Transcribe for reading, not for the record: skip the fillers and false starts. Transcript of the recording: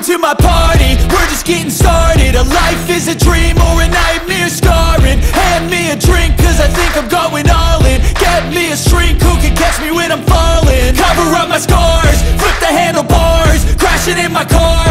to my party, we're just getting started. A life is a dream or a nightmare scarring. Hand me a drink cause I think I'm going all in. Get me a shrink who can catch me when I'm falling. Cover up my scars, flip the handlebars, crashing in my car,